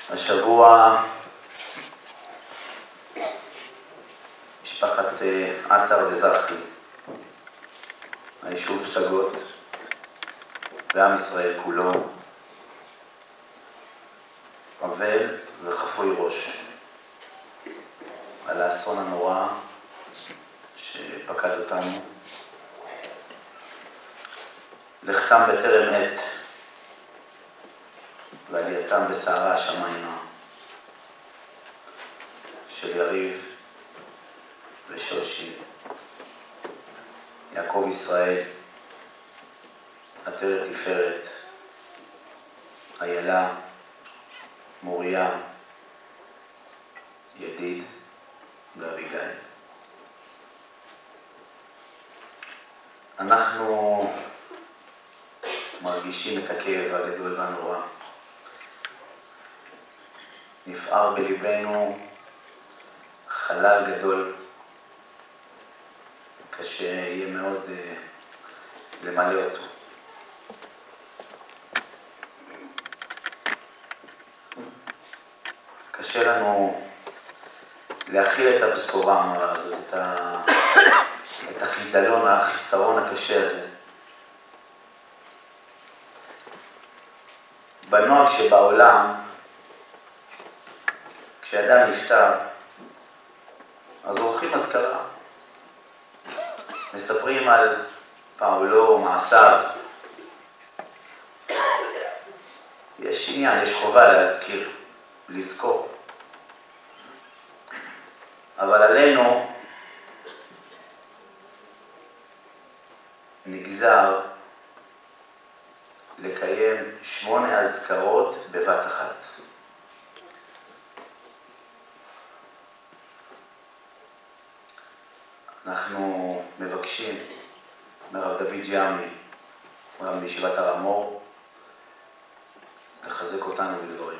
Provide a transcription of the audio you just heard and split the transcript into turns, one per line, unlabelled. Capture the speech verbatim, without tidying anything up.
השבוע משפחת עטר וזרחי, היישוב פסגות ועם ישראל כולו, אבל וחפוי ראש על האסון הנורא שפקד אותנו. לכתם בטרם עת ועלייתם בסערה השמיימה של יריב ושושי, יעקב ישראל, עטרת תפארת, איילה, מוריה, ידיד ואביגיל. אנחנו מרגישים את הכאב הגדול והנורא. נפער בליבנו חלל גדול, קשה יהיה מאוד uh, למלא אותו. קשה לנו להכיל את הבשורה המרה הזאת, את, ה... את החידלון, החיסרון הקשה הזה. בנוהג שבעולם, כשאדם נפטר, אז עורכים אזכרה. מספרים על פעולו, מעשיו. יש עניין, יש חובה להזכיר, לזכור. אבל עלינו נגזר לקיים שמונה אזכרות בבת אחת. אנחנו מבקשים מרב דוד ג'אמי, רב בישיבת הר המור, לחזק אותנו בדברים.